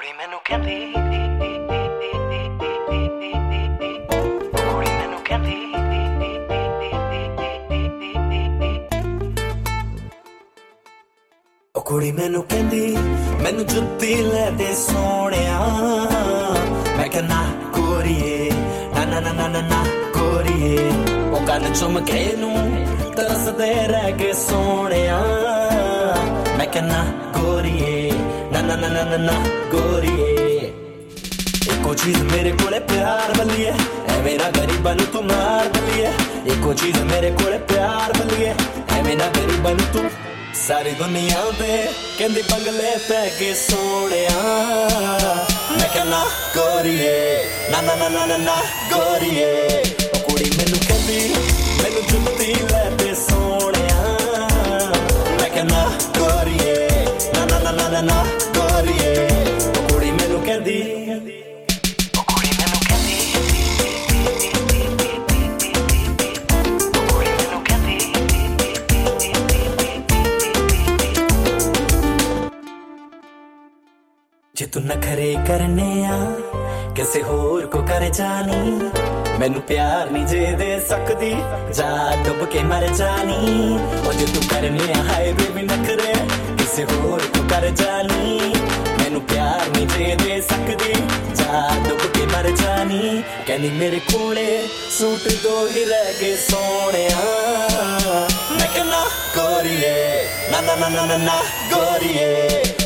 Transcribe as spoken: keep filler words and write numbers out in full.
ਕੁੜੀ ਮੈਨੂੰ ਕਹਿੰਦੀ ਕੁੜੀ ਮੈਨੂੰ ਕਹਿੰਦੀ ਉਹ ਕੁੜੀ ਮੈਨੂੰ ਕਹਿੰਦੀ ਮੈਨੂੰ ਜੁੱਤੀ ਲੈ ਦੇ ਸੋਹਣਿਆ ਮੈਂ ਕਹਿੰਦਾ ਕੋਰੀਏ ਨਾ ਨਾ ਨਾ ਨਾ ਨਾ ਕੋਰੀਏ ਉਹ ਕੰਨ ਚੁੰਮ ਕੇ ਨੂੰ ਤਰਸਦੇ ਰਹਿ ਗਏ ਸੋਹਣਿਆ ਮੈਂ ਕਹਿੰਦਾ ਕੋਰੀਏ ਨਾ ਨਾ ਨਾ ਨਾ ਨਾ ਗੋਰੀਏ ਇੱਕੋ ਚੀਜ਼ ਮੇਰੇ ਕੋਲੇ ਪਿਆਰ ਬਲੀਏ ਐਵੇਂ ਨਾ ਗਰੀਬਾਂ ਨੂੰ ਤੂੰ ਮਾਰ ਬਲੀਏ ਇੱਕੋ ਚੀਜ਼ ਮੇਰੇ ਕੋਲੇ ਪਿਆਰ ਬਲੀਏ ਐਵੇਂ ਨਾ ਗਰੀਬਾਂ ਨੂੰ ਤੂੰ ਸਾਰੀ ਦੁਨੀਆ ਦੇ ਕਹਿੰਦੀ ਬੰਗਲੇ ਪੈ ਕੇ ਸੋਹਣਿਆ ਮੈਂ ਕਹਿੰਦਾ ਗੋਰੀਏ ਨਾ ਨਾ ਨਾ ਨਾ ਨਾ ਗੋਰੀਏ ਉਹ ਕੁੜੀ ਮੈਨੂੰ ਕਹਿੰਦੀ ਮੈਨੂੰ ਜੁੱਤੀ ਲੈ ਦੇ ਸੋਹਣਿਆ ਮੈਂ ਕਹਿੰਦਾ ਗੋਰੀਏ ਨਾ ਨਾ ਨਾ ਨਾ ਨਾ ਗੋਰੀਏ ਉਹ ਕੁੜੀ ਮੈਨੂੰ ਕਹਿੰਦੀ ਉਹ ਕੁੜੀ ਮੈਨੂੰ ਕਹਿੰਦੀ ਉਹ ਕੁੜੀ ਮੈਨੂੰ ਕਹਿੰਦੀ ਜੇ ਤੂੰ ਨਖਰੇ ਕਰਨੇ ਆ ਕਿਸੇ ਹੋਰ ਕੋ ਕਰ ਜਾਣੀ ਮੈਨੂੰ ਪਿਆਰ ਨਹੀਂ ਜੇ ਦੇ ਸਕਦੀ ਜਾ ਡੁੱਬ ਕੇ ਮਰ ਜਾਣੀ ਉਹ ਜੇ ਤੂੰ ਕਰਨੇ ਆ ਹਾਏ ਬੇਬੀ ਨਖਰੇ ਕਿਸੇ ਹੋਰ ਕੋ ਕਰ ਜਾਣੀ ਮੈਨੂੰ ਪਿਆਰ ਨਹੀਂ ਜੇ ਦੇ ਸਕਦੀ ਜਾ ਡੁੱਬ ਕੇ ਮਰ ਜਾਣੀ ਕਹਿੰਦੀ ਮੇਰੇ ਕੋਲੇ ਸੂਟ ਦੋ ਹੀ ਰਹਿ ਗਏ ਸੋਹਣਿਆ ਮੈਂ ਕਹਿੰਦਾ ਗੋਰੀਏ ਨਾ ਨਾ ਨਾ ਨਾ ਨਾ ਗੋਰੀਏ